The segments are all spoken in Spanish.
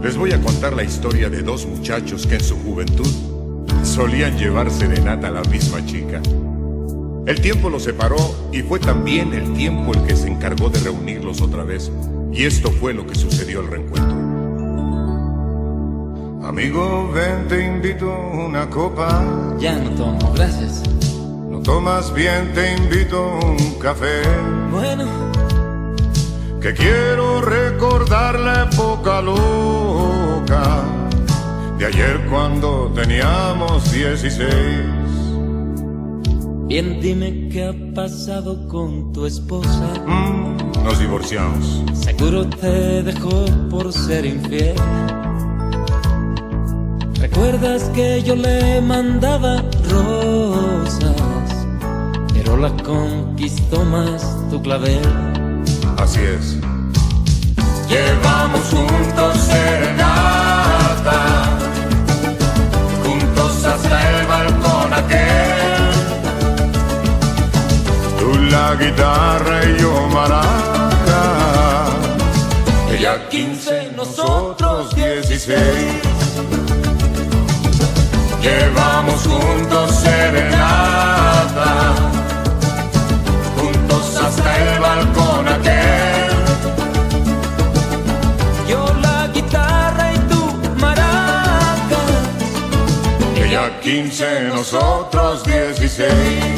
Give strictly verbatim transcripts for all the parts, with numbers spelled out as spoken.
Les voy a contar la historia de dos muchachos que en su juventud solían llevar serenata a la misma chica. El tiempo los separó y fue también el tiempo el que se encargó de reunirlos otra vez. Y esto fue lo que sucedió al reencuentro. Amigo, ven, te invito una copa. Ya no tomo, gracias. ¿No tomas bien? Te invito un café. Bueno, que quiero recordar la época loca de ayer cuando teníamos dieciséis. Bien, dime qué ha pasado con tu esposa. Mm, nos divorciamos. Seguro te dejó por ser infiel. ¿Recuerdas que yo le mandaba rosas, pero la conquistó más tu clavel? Así es. Llevamos juntos serenata, juntos hasta el balcón aquel. Tú la guitarra y yo maraca. Ella quince, nosotros dieciséis. Llevamos juntos serenata, juntos hasta el balcón aquel. Yo la guitarra y tú maracas. Ella quince, nosotros dieciséis.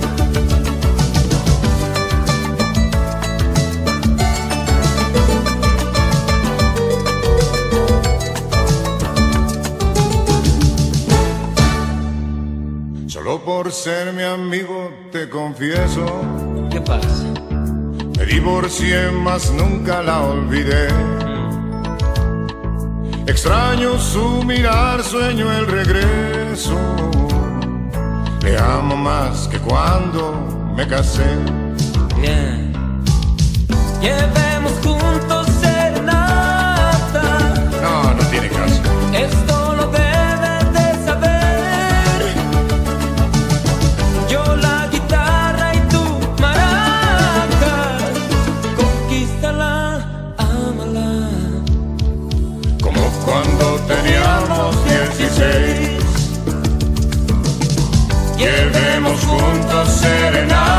Solo por ser mi amigo te confieso, ¿Qué pasa? me divorcié, mas nunca la olvidé. Extraño su mirar, sueño el regreso. Le amo más que cuando me casé. Bien. Llevemos juntos serenata. No, no tiene caso. Esto lo debes de saber. Yo la guitarra y tú maracas. Conquístala, ámala. Como cuando teníamos dieciséis. Llevemos juntos serenata.